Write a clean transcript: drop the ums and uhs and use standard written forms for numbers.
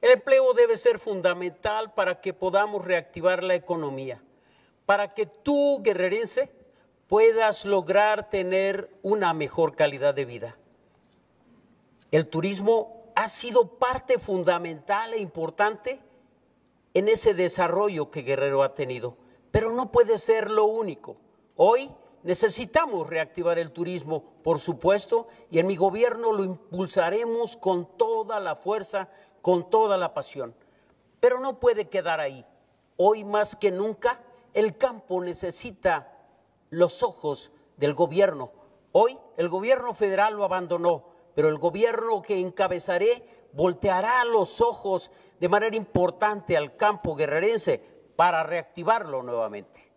El empleo debe ser fundamental para que podamos reactivar la economía, para que tú, guerrerense, puedas lograr tener una mejor calidad de vida. El turismo ha sido parte fundamental e importante en ese desarrollo que Guerrero ha tenido, pero no puede ser lo único. Hoy necesitamos reactivar el turismo, por supuesto, y en mi gobierno lo impulsaremos con toda la fuerza, con toda la pasión. Pero no puede quedar ahí. Hoy más que nunca, el campo necesita los ojos del gobierno. Hoy el gobierno federal lo abandonó, pero el gobierno que encabezaré volteará los ojos de manera importante al campo guerrerense para reactivarlo nuevamente.